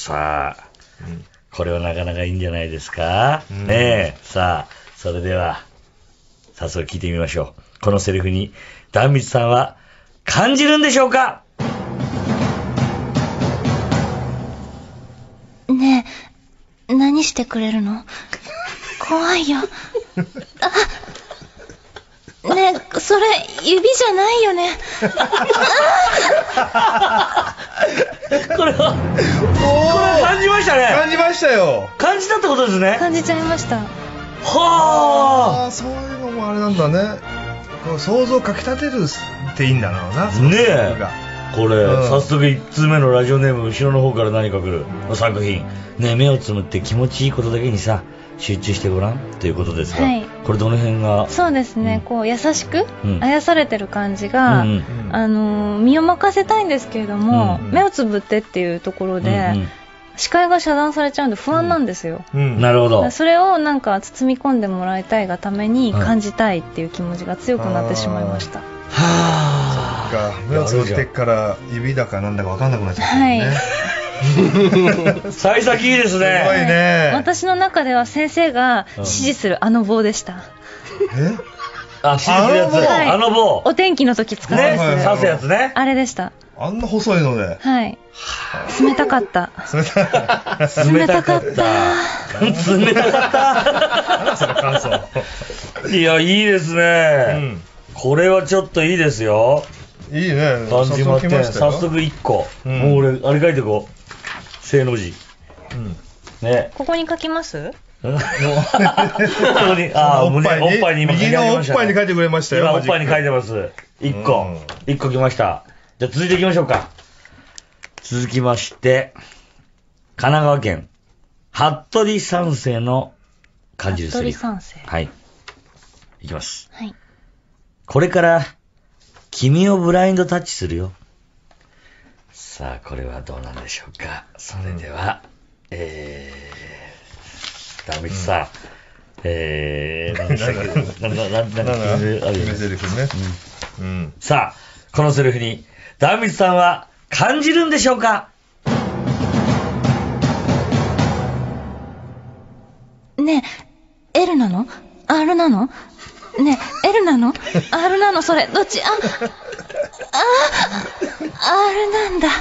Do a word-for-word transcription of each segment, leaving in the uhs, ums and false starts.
さあ、うん、これはなかなかいいんじゃないですか、うん、ねえ。さあ、それでは、早速聞いてみましょう。このセリフに、壇蜜さんは感じるんでしょうか？ ねえ、何してくれるの？怖いよ。あ、ねえ、それ、指じゃないよね。 これは、これ感じましたね。 感じましたよ。 感じたってことですね。 感じちゃいました。 はあ、そういうのもあれなんだね。こう想像をかきたてるっていいんだろうな。 ねえ。これ、うん、早速いちつうめのラジオネーム、後ろの方から何か来るの作品。ねえ、目をつむって気持ちいいことだけにさ、集中してごらんということですが、はい、これどの辺が？ そうですね、うん、こう優しく、うん、あやされてる感じが、うんうん、あのー、身を任せたいんですけれども、うんうん、目をつぶってっていうところで、うんうん、視界が遮断されちゃうんで不安なんですよ、 うんうん、なるほど。 それをなんか包み込んでもらいたいがために感じたいっていう気持ちが強くなってしまいました。 はぁ、そっか、目をつぶってから指だかなんだか分かんなくなっちゃったね、はい幸先いいですね。 すごいね。 私の中では先生が指示するあの棒でした。 え？あ、指示するやつ。はい、あの棒。 お天気の時使ってね、刺すやつね。 あれでした。 あんな細いので。 はい。冷たかった。 冷たかった。 冷たかった。冷たかった。 何その感想。いや、いいですね、うん。これはちょっといいですよ。 いいね。 感じまって。早速いっこ。うん、もう俺、あれ書いてこう。正の字。うん。ね。 ここに書きます？ ここに、ああ、おっぱいに、おっぱいに今書いてました、ね。 右のおっぱいに書いてくれましたよ。 今おっぱいに書いてます。いっこ。いっこ来ました。じゃあ続いていきましょうか。続きまして、神奈川県、服部三世の感じるセリフ。 服部三世。 はい。いきます。 はい。 これから、君をブラインドタッチするよ。さあ、これはどうなんでしょうか。それでは、うん、えー、壇蜜さん、うん、えー、何でしたっけ、な、な、な、な、な、な、あるよね。 セリフね。 うん。うん。さあ、このセリフに、壇蜜さんは感じるんでしょうか？ ねえ、L なの？ R なの？ねえ、L なの？ R なの？それ、どっち？あ、あ、R なんだ。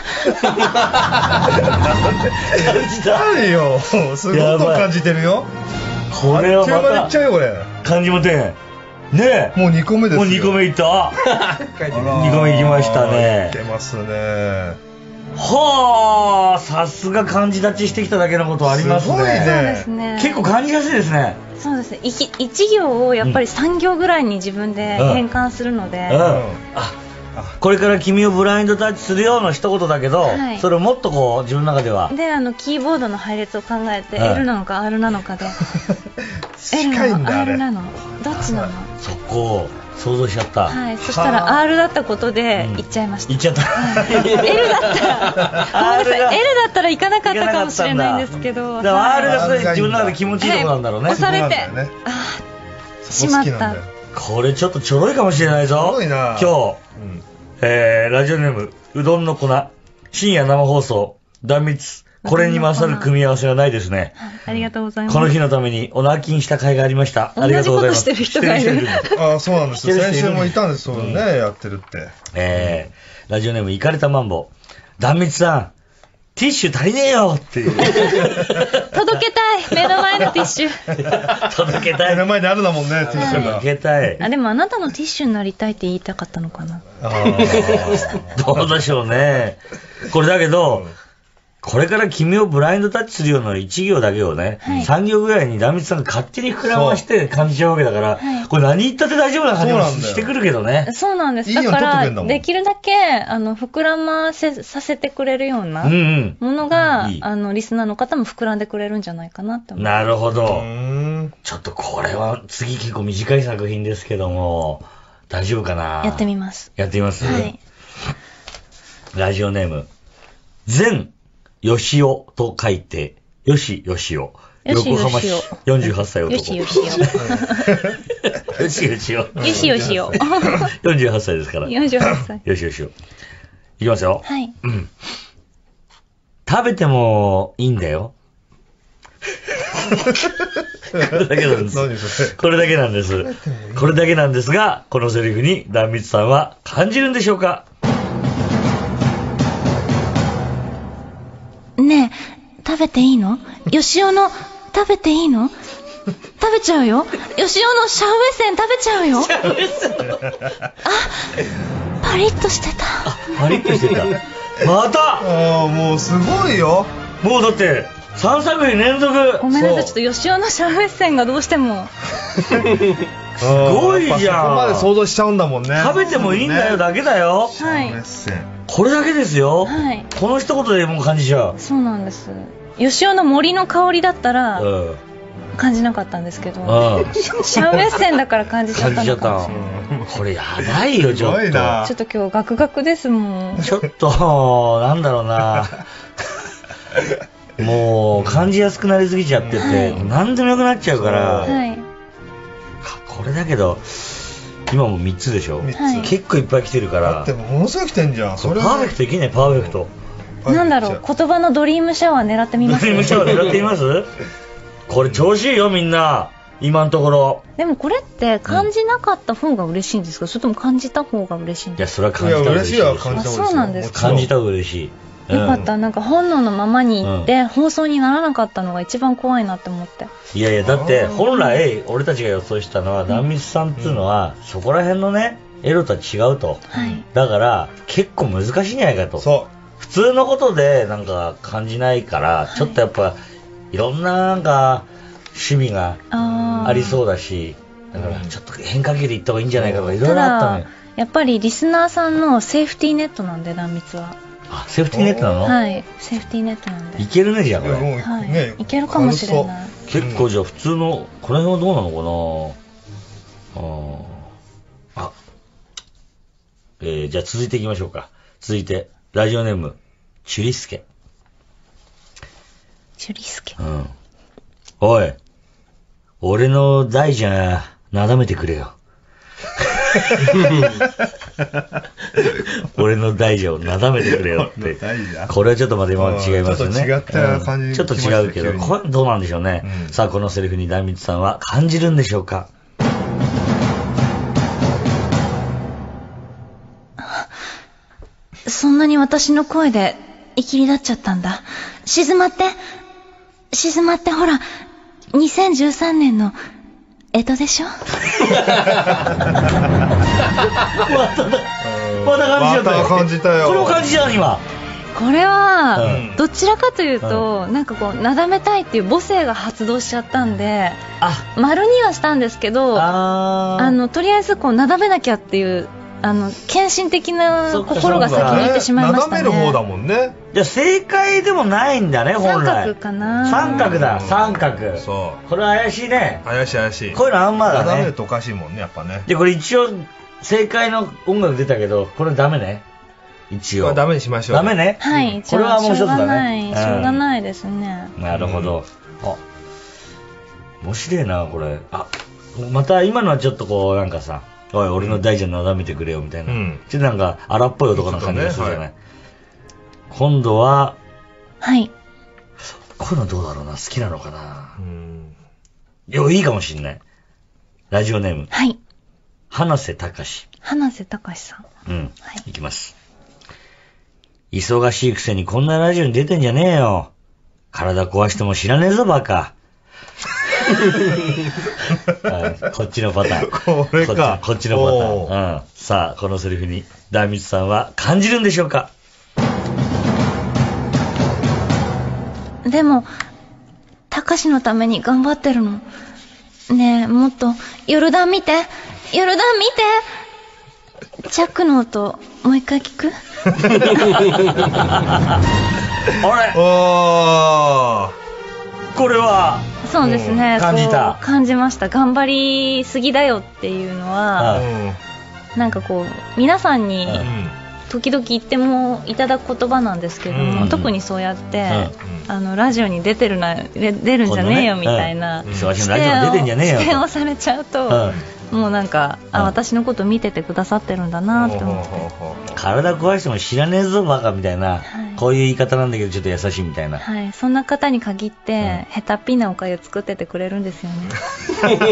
感じたよ。すごく感じてるよ。 これはまた。 いっちゃうよ、これ。 感じもてん。ねえ。 もうにこめですよ。 もうにこめいった。にこめいきましたね。 いってますね。 はあ、さすが漢字立ちしてきただけのことありますね。 すごいね。 そうですね。 結構感じやすいですね。 そうですね。一行をやっぱり三行ぐらいに自分で変換するので。 うん。うん、あ、これから君をブラインドタッチするような一言だけど、はい、それをもっとこう自分の中では。 で、あのキーボードの配列を考えて、うん、L なのか R なのかで。L なの R なのどっちなの？ そこ想像しちゃった。 はい。そしたら R だったことで行っちゃいました。 行っちゃった。 L だったら、ごめんなさい。L だったら行かなかったかもしれないんですけど。 だから R が自分の中で気持ちいいとこなんだろうね。 押されて、ああ、しまった。 これちょっとちょろいかもしれないぞ。 すごいな。 今日、えー、ラジオネーム、うどんの粉、深夜生放送、壇蜜、これに勝る組み合わせはないですね。 ありがとうございます。 この日のためにお泣きにした甲斐がありました。ありがとうございます。 同じことしてる人がいる。 ああ、そうなんですよ。先週もいたんですよね、やってるって。 えー、ラジオネーム、イカれたマンボ。壇蜜さん、ティッシュ足りねえよっていう。 届けたい、目の前のティッシュ。届けたい。 目の前にあるだもんね、ティッシュが。 届けたい。 あ、でもあなたのティッシュになりたいって言いたかったのかな。 ああ。 どうでしょうね。これだけど、これから君をブラインドタッチするような一行だけをね、はい、さん行ぐらいに壇蜜さんが勝手に膨らまして感じちゃうわけだから、はい、これ何言ったって大丈夫な感じもしてくるけどね。 そうなんです。だから、できるだけ、あの、膨らませ、させてくれるようなものが、うんうん、あの、リスナーの方も膨らんでくれるんじゃないかなって思う。 なるほど。ちょっとこれは次結構短い作品ですけども、大丈夫かな？ やってみます。 やってみます。 はい。 ラジオネーム、全よしおと書いて、よしよしお。横浜市よんじゅうはっさい男。 よしよしお。 よしよしお。 よしよしお。 よんじゅうはっさいですから。 よんじゅうはっさい。 よしよしお。いきますよ。 はい。 うん。太食べてもいいんだよ。これだけなんです。 何それ。 これだけなんです。これだけなんですが、このセリフに壇蜜さんは感じるんでしょうか？ ねえ、食べていいの？よしおの、食べていいの？食べちゃうよ。よしおのシャウエッセン食べちゃうよ。 シャウエッセンあ、パリッとしてた。 あ、パリッとしてた。またああ、もうすごいよ。 もうだって、さんさく品連続。 ごめんなさい、ちょっとよしおのシャウエッセンがどうしても。 すごいじゃん。 そこまで想像しちゃうんだもんね。 食べてもいいんだよだけだよ。 シャウエッセン。 これだけですよ。 はい。 この一言でもう感じちゃう。 そうなんです。よしおの森の香りだったら、うん感じなかったんですけど、うん、シャウエッセンだから感じちゃったのかもしれない。 これやばいよ、ちょっと。ちょっと今日ガクガクですもん。 ちょっと、なんだろうな。もう、感じやすくなりすぎちゃってて、はい、何でもよくなっちゃうから、はい、これだけど、今もみっつでしょ、はい、結構いっぱい来てるから。 だってものすごい来てんじゃん。 それパーフェクトいけない、パーフェクト。 なんだろう、言葉のドリームシャワー狙ってみます？ ドリームシャワー狙ってみます？これ調子いいよみんな今のところ。 でもこれって感じなかった方が嬉しいんですか、うん、それとも感じた方が嬉しいんですか？ いやそれは感じた方が嬉しい。いや嬉しいわ、感じた方が嬉しい。 そうなんですか。 感じた方が嬉しい、 うん、よかった。なんか本能のままに行って、うん、放送にならなかったのが一番怖いなって思って。 いやいやだって本来俺たちが予想したのは壇蜜さんっていうのは、うん、そこら辺のねエロとは違うと、はい、だから結構難しいんじゃないかと。そう普通のことでなんか感じないから、はい、ちょっとやっぱいろんななんか趣味がありそうだし、だからちょっと変化球でいった方がいいんじゃないかとかいろいろあったのよ。 やっぱりリスナーさんのセーフティーネットなんで壇蜜は。 あ、セーフティーネットなの？ はい、セーフティーネットなんで。 いけるねじゃあこれ。 はい、ね、いけるかもしれない。 結構じゃあ普通のこの辺はどうなのかな。ああ、えー、じゃあ続いていきましょうか。続いてラジオネームチュリスケ。 チュリスケ。 うん。おい。俺の大じゃ、なだめてくれよ。俺の大じゃをなだめてくれよって。これはちょっとまた今まで違いますよね。 ちょっと違った感じ、 うん、ちょっと違うけど、これどうなんでしょうね。うん、さあ、このセリフに壇蜜さんは感じるんでしょうか？ そんなに私の声で、いきり立っちゃったんだ。静まって。静まってほら。にせんじゅうさんねんの干支でしょ？まただ。また感じちゃったよ。 また感じたよ。 これも感じちゃう今。 これは、うん、どちらかというと、うん、なんかこうなだめたいっていう母性が発動しちゃったんで、あ、丸にはしたんですけど、ああのとりあえずこうなだめなきゃっていうあの献身的な心が先にいってしまいましたね。 なだめる方だもんね。 じゃあ正解でもないんだね本来。 三角かな。 三角だ、三角。そう。これ怪しいね。 怪しい怪しい。 こういうのあんまだね。 なだめるとおかしいもんねやっぱね。 でこれ一応正解の音楽出たけどこれダメね。一応。これダメにしましょう。 ダメね。 はい。 これはもう一つだね。 しょうがないですね。 なるほど。あ、面白いなこれ。あ、また今のはちょっとこうなんかさ。おい、俺の大じゃなだめてくれよみたいな、うん、ちょっとなんか荒っぽい男の感じがするじゃない、ね、はい、今度ははいこういうのどうだろうな、好きなのかな。うん、いやいいかもしんない。ラジオネームはい花瀬隆。 花瀬隆さん。 うん、はい、いきます。忙しいくせにこんなラジオに出てんじゃねえよ。体壊しても知らねえぞバカ。はい、こっちのパターン。 これか。 こっちのパターン。うん。さあ、このセリフに、壇蜜さんは感じるんでしょうか？ でも、たかしのために頑張ってるの。ねえ、もっと、ヨルダン見て。ヨルダン見て。チャックの音、もう一回聞く？ あれ？ おー。 これはそうですね、 うん、感じた感じました。頑張りすぎだよっていうのは、うん、なんかこう皆さんに時々言ってもいただく言葉なんですけども、うん、特にそうやって、うん、あのラジオに出てるな出るんじゃねえよみたいな、 うん、忙しいのラジオに出てんじゃねえよ視点をされちゃうと、うん、 もうなんか、あ、私のこと見ててくださってるんだなって思って。 体壊しても知らねえぞバカみたいな、はい、こういう言い方なんだけどちょっと優しいみたいな。 はい、そんな方に限って、うん、ヘタっぴなおかゆ作っててくれるんですよね。 なるほど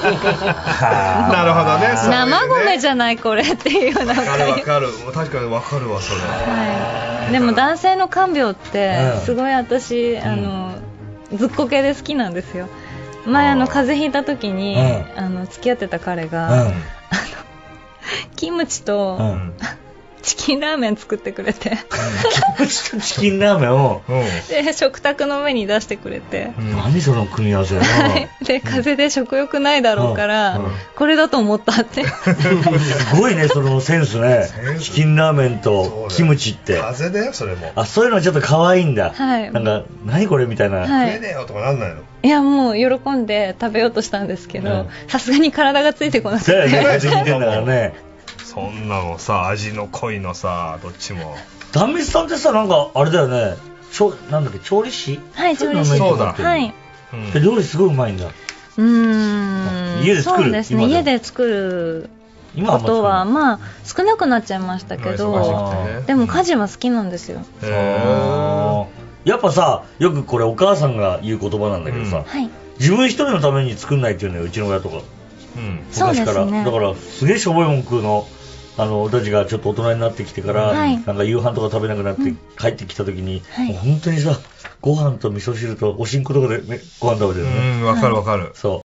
ね。 生米じゃないこれっていうような。 わかるわかる。確かにわかるわそれ。 はい。でも男性の看病ってすごい私、うん、あのずっこけで好きなんですよ。前あの風邪ひいた時に、うん、あの付き合ってた彼が、うん、あのキムチと、うん、チキンラーメン作ってくれて、 キムチとチキンラーメンをで食卓の上に出してくれて、 うん、何その組み合わせだな、 はい、で風邪で食欲ないだろうから、うん、これだと思ったってすごいねそのセンスね。チキンラーメンとキムチって風邪だよそれも。 あ、そういうのちょっと可愛いんだ。 はい、 なんか何これみたいな、 はい、食えねえよとかなんないの。 いやもう喜んで食べようとしたんですけど、さすがに体がついてこなくて。 風邪ひいてんだからね。 そんなのさ、味の濃いのさ、どっちも。 壇蜜さんってさ、なんかあれだよね、ちょなんだっけ、調理師。 はい、調理師。 そうだ。 はい。 うん、料理すごいうまいんだ。 うーん。 家で作る。 そうですね、家で作ることはまあ少なくなっちゃいましたけど、でも家事は好きなんですよ。 へー。やっぱさ、よくこれお母さんが言う言葉なんだけどさ、うん、はい、自分一人のために作んないっていうのよ、うちの親とか。うん、昔から、ね、だからすげえしょぼいもん食うの。あの俺たちがちょっと大人になってきてから、はい、なんか夕飯とか食べなくなって、うん、帰ってきた時に、はい、もう本当にさ、ご飯と味噌汁とおしんことかで、ね、ご飯食べてるね。 うん、わかるわかる。 そう。